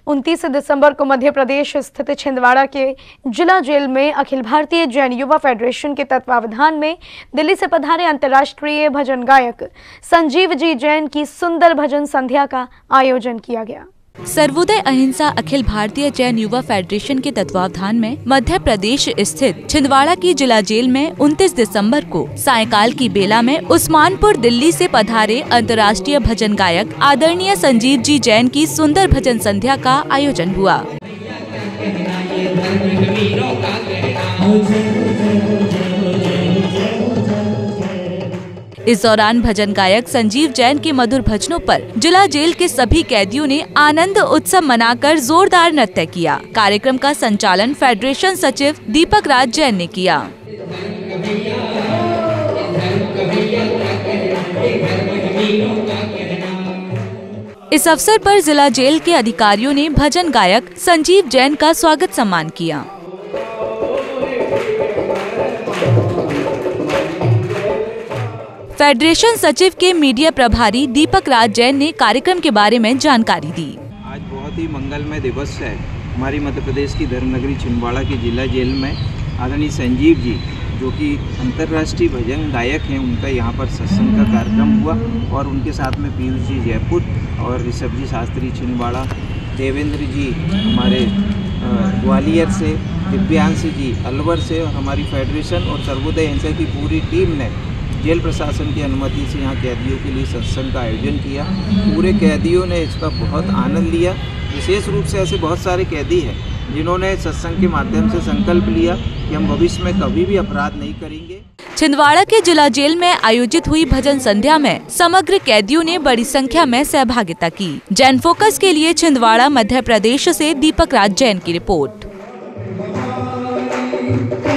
29 दिसंबर को मध्य प्रदेश स्थित छिंदवाड़ा के जिला जेल में अखिल भारतीय जैन युवा फेडरेशन के तत्वावधान में दिल्ली से पधारे अंतर्राष्ट्रीय भजन गायक संजीव जी जैन की सुंदर भजन संध्या का आयोजन किया गया। सर्वोदय अहिंसा अखिल भारतीय जैन युवा फेडरेशन के तत्वावधान में मध्य प्रदेश स्थित छिंदवाड़ा की जिला जेल में 29 दिसंबर को सायंकाल की बेला में उस्मानपुर दिल्ली से पधारे अंतर्राष्ट्रीय भजन गायक आदरणीय संजीव जी जैन की सुंदर भजन संध्या का आयोजन हुआ। इस दौरान भजन गायक संजीव जैन के मधुर भजनों पर जिला जेल के सभी कैदियों ने आनंद उत्सव मनाकर जोरदार नृत्य किया। कार्यक्रम का संचालन फेडरेशन सचिव दीपक राज जैन ने किया। इस अवसर पर जिला जेल के अधिकारियों ने भजन गायक संजीव जैन का स्वागत सम्मान किया। फेडरेशन सचिव के मीडिया प्रभारी दीपक राज जैन ने कार्यक्रम के बारे में जानकारी दी। आज बहुत ही मंगलमय दिवस है। हमारी मध्य प्रदेश की धर्मनगरी छिंदवाड़ा की जिला जेल में आदरणीय संजीव जी जो कि अंतर्राष्ट्रीय भजन गायक हैं, उनका यहाँ पर सत्संग का कार्यक्रम हुआ और उनके साथ में पीयूष जी जयपुर और ऋषभ जी शास्त्री छिंदवाड़ा, देवेंद्र जी हमारे ग्वालियर से, दिव्यांश जी अलवर से और हमारी फेडरेशन और सर्वोदय अहिंसा की पूरी टीम ने जेल प्रशासन की अनुमति से यहाँ कैदियों के लिए सत्संग का आयोजन किया। पूरे कैदियों ने इसका बहुत आनंद लिया। विशेष रूप से ऐसे बहुत सारे कैदी हैं जिन्होंने सत्संग के माध्यम से संकल्प लिया कि हम भविष्य में कभी भी अपराध नहीं करेंगे। छिंदवाड़ा के जिला जेल में आयोजित हुई भजन संध्या में समग्र कैदियों ने बड़ी संख्या में सहभागिता की। जैन फोकस के लिए छिंदवाड़ा मध्य प्रदेश से दीपक राज जैन की रिपोर्ट।